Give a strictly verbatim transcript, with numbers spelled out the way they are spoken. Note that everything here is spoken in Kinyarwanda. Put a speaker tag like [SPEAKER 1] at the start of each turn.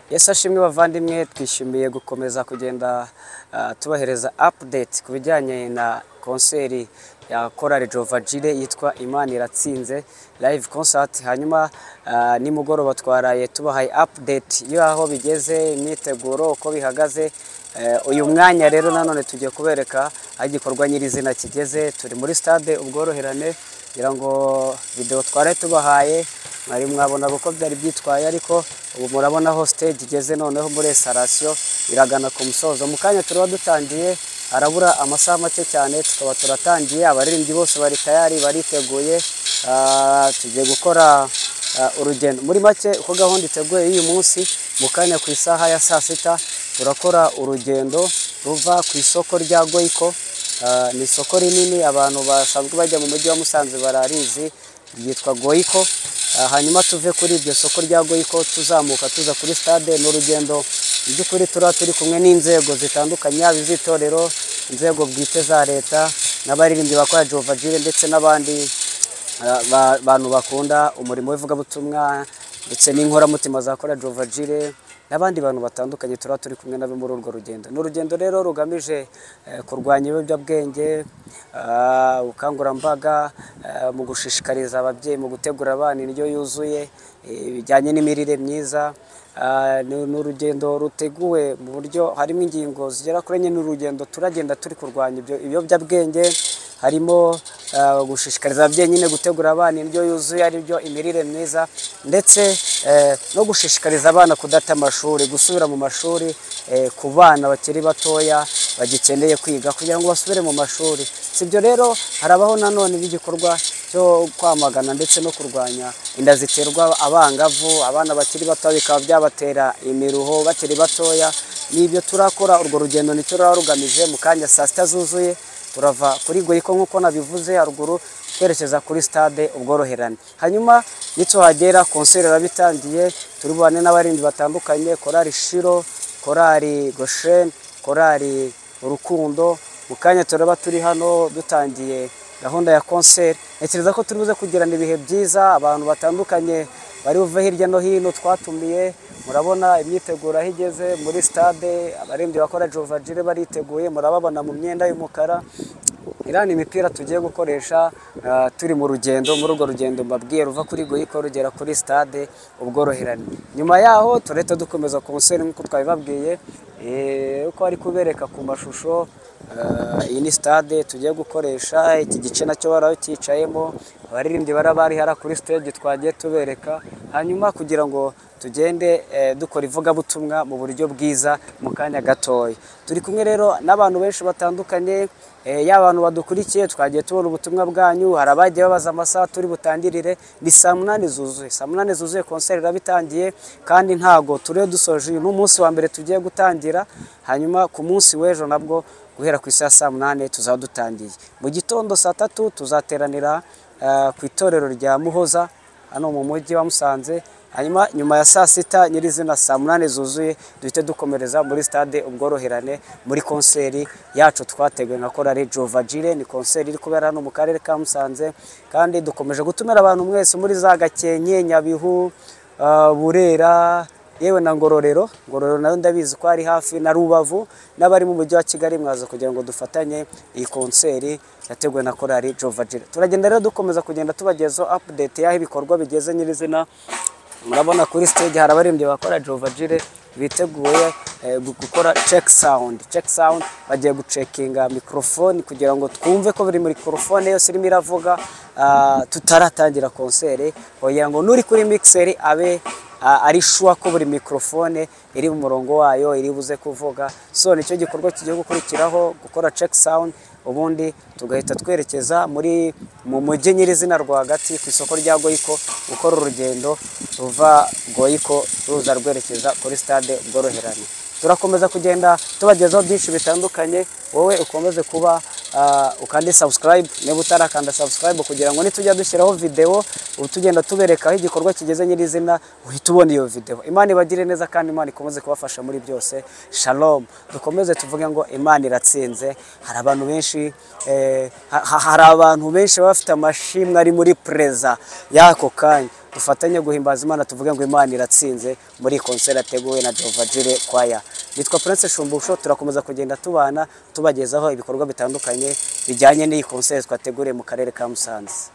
[SPEAKER 1] Yesu ashimwe bavandimwe, twishimiye gukomeza kugenda uh, tubahereza update ku bijyanye na konseri ya Korali Jehova Jireh yitwa Imana Iratsinze live concert. Hanyuma uh, ni mugoroba twaraye tubahaye update y'aho bigeze, imyiteguro uko bihagaze. Uh, uyu mwanya rero nanone tugiye kubereka aho igikorwa nyirizina kigeze. Turi muri stade Ubworoherane, ngira ngo video twaraye tubahaye mwari mwabona uko byari byitwaye, ariko ubu murabona aho stage igeze noneho muri installation iragana ku musozo. Mu kanya turaba dutangiye, arabura amasaha make cyane tukaba turatangiye. Abaririmbyi bose bari tayari, bariteguye. Uh, tugiye gukora uh, urugendo muri make uko gahunda iteguye uyu munsi. Mu kanya ku isaha ya saa sita turakora urugendo ruva ku isoko rya Goyiko. Uh, ni isoko rinini abantu basanzwe bajya mu mujyi wa Musanze bararizi, yitwa Goyiko. Uh, hanyuma tuve kuri iryo soko rya Goyiko tuzamuka tuza kuri stade. N'urugendo by'ukuri tura turi kumwe n'inzego zitandukanye, abizitorero, inzego bwite za leta, n'abaririmbyi bakora Jehova Jireh ndetse n'abandi uh, bantu bakunda umurimo w'ivugabutumwa ndetse n'inkoramutima zakora Jehova Jireh n'abandi bantu batandukanye. Tura turi kumwe nabo muri urwo rugendo. N'urugendo rero rugamije uh, kurwanya ibiyobyabwenge, uh, ubukangurambaga uh, mu gushishikariza ababyeyi mu gutegura abana indyo yuzuye bijyanye n'imirire myiza. Uh, n'urugendo ruteguwe mu buryo harimo ingingo zigera kuri enye. N'urugendo turagenda turi kurwanya ibyo ibiyobyabwenge, harimo uh, gushishikariza ababyeyi nyine gutegura abana indyo yuzuye ari byo imirire myiza, ndetse uh, no gushishikariza abana kudata amashuri, gusubira mu mashuri uh, ku bana bakiri batoya bagikeneye kwiga kugira ngo basubire mu mashuri. Sibyo rero harabaho nanone igikorwa cyo kwamagana ndetse no kurwanya inda ziterwa abangavu, abana bakiri bato bikaba byabatera imiruho bakiri batoya. Nibyo turakora. Urwo rugendo nicyo rugamije. Mu kanya saa sita zuzuye turava kuri Goyiko nk'uko nabivuze haruguru twerekeza kuri stade Ubworoherane. Hanyuma nituhagera konseri rabitangiye, turi bane n'abaririmbyi batandukanye, Korali Shiro, Korali Goshen, Korali Urukundo. Mu kanya turaba turi hano dutangiye gahunda ya konseri. Ntekereza ko turi buze kugirana ibihe byiza. Abantu batandukanye bari buve hirya no hino twatumiye. Murabona imyiteguro aho igeze muri stade. Abaririmbyi bakora Jehova Jireh bariteguye, murababona mu myenda y'umukara. Irani imipira tugiye gukoresha uh, turi mu rugendo. Muri urwo rugendo mbabwiye ruva kuri Goyiko rugera kuri stade Ubworoherane. Nyuma yaho tureta dukomeza konseri nk'uko twabibabwiye, eh uko ari kubereka ku mashusho. Uh, iyi ni stade tugiye gukoresha. Iki gice nacyo baracicayemo, abaririmbyi barabari hara kuri stage twagiye tubereka. Hanyuma kugira ngo tugende eh, dukora ivugabutumwa mu buryo bwiza mu kanya gatoya. Turi kumwe rero n'abantu benshi batandukanye, eh, y'abantu badukurikiye. Twagiye tubona ubutumwa bwanyu, harabagiye babaza amasaha turi butangirire. Ni saa munani zuzuye. Saa munani zuzuye konseri rabitangiye, kandi ntago turiyo dusoje uyu n'umunsi wa mbere tugiye gutangira. Hanyuma ku munsi w'ejo nabwo guhera ku isaha saa munani tuzadutangiye. Mu gitondo saa tatu tuzateranira uh, ku itorero rya Muhoza hano mu mujyi wa Musanze. Hanyuma nyuma ya saa sita nyirizina saa munani zuzuye duhite dukomereza muri stade Ubworoherane muri konseri yacu twateguye nka Korali Jehova Jireh. Ni konseri iri kubera hano mu karere ka Musanze, kandi dukomeje gutumira abantu mwese muri za Gakenke, Nyabihu, uh, Burera, yewe na Ngororero. Ngororero nayo ndabizi ko ari hafi, na Rubavu, n'abari mu mujyi wa Kigali mwaza kugira ngo dufatanye iyi konseri yateguwe na Korali Jehova Jireh. Turagenda rero dukomeza kugenda tubagezaho update y'aho ibikorwa bigeze nyirizina. Murabona kuri stage hari abaririmbyi bakora Jehova Jireh biteguye eh, gukora check sound. Check sound bagiye gucekinga microphone kugira ngo twumve ko buri microphone yose irimo iravuga uh, tutaratangira konseri, kugira ngo nuri kuri mixer abe uh, ari sure ko buri microphone iri mu murongo wayo iri buze kuvuga. So nicyo gikorwa kigiye gukurikiraho, gukora check sound. Ubundi tugahita twerekeza muri mu mujyi nyirizina rwagati ku isoko rya Goyiko, gukora urugendo ruva Goyiko ruza rwerekeza kuri stade Ubworoherane. Turakomeza kugenda tubagezaho byinshi bitandukanye. Wowe ukomeze kuba uh, ukandi subscribe niba utarakanda subscribe, kugira ngo nitujya dushyiraho video utugenda tubereka aho igikorwa kigeze nyirizina uhita ubona iyo video. Imana ibagire neza kandi Imana ikomeze kubafasha muri byose. Shalom. Dukomeze tuvuge ngo Imana iratsinze. Hari abantu benshi eh, hari abantu benshi bafite amashimwe ari muri preza yako kanya. dufatanye guhimbaza Imana, tuvuge ngo Imana iratsinze muri concert yateguwe na Jova Jire Choir. Nitwa Prince Shumbusho, turakomeza kugenda tubana tubagezaho ibikorwa bitandukanye bijyanye n'iyi concert twateguriye mu karere ka Musanze.